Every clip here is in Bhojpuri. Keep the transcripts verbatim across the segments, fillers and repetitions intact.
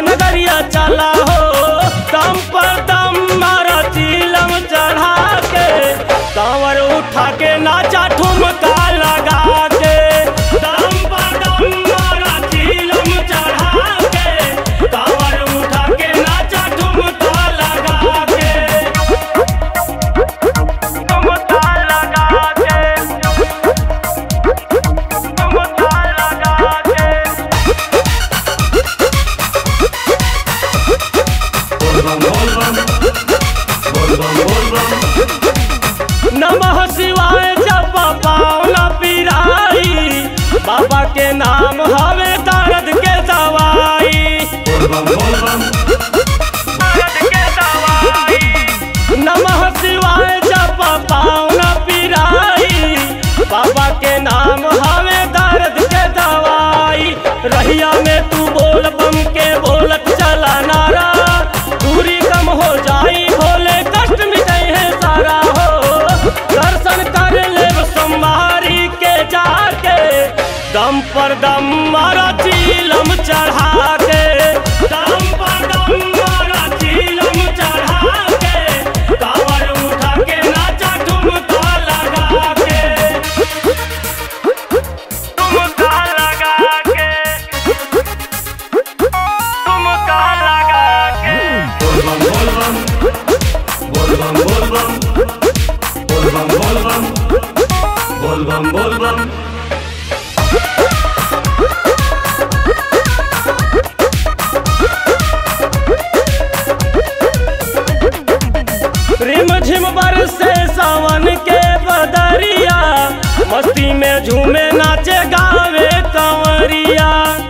के नगरिया चला हो। दम पर दम मारा चीलम चढ़ा के, कांवर उठा के नाचा ठुमका लगा के। दम पर दम मारा चीलम चढ़ा के, कांवर उठा के नाचा ठुमका लगा के। ठुमका लगा के, ठुमका लगा के। नमः शिवाय जप पावना पिराई, बाबा के नाम हवे दर्द के दवाई। दर्द के दवाई। नमः शिवाय जप पावना पिराई, बाबा के नाम हवे दर्द के दवाई। रहिया में तू बोल बम के बोलत चला नारा, दूरी कम हो जाई भोले कष्ट मिटाई है सारा हो। दर्शन कर ले सोमवारी के जाके, दम पर दम मारा चीलम चढ़ा के। दम पर दम मारा चीलम चढ़ा के, कांवर उठा के नाचा ठुमका लगा के। ठुमका लगा के, ठुमका लगा के। बोल बम बोल बम बोल बम बोल बम बोल बम बोल बम। रिम झिम बरसे सावन के बदरिया, मस्ती में झूमे नाचे गावे कंवरिया।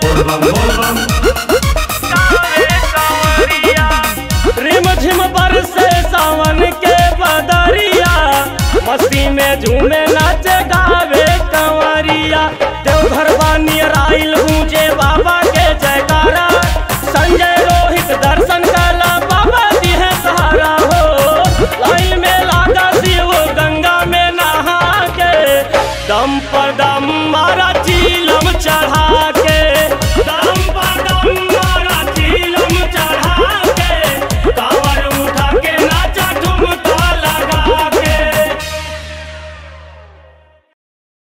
गावे कंवरिया। रिम झिम बरसे सावन के बदरिया, मस्ती में झूमे नाचे गावे कंवरिया। देवघर बानी राइल गूंजे बाबा के जयकारा, संजय रोहित दर्शन कला बाबा दी है सहारा हो। लाइन में लागा शिव गंगा में नहा के, दम पर दम मारा चीलम चढ़ा के।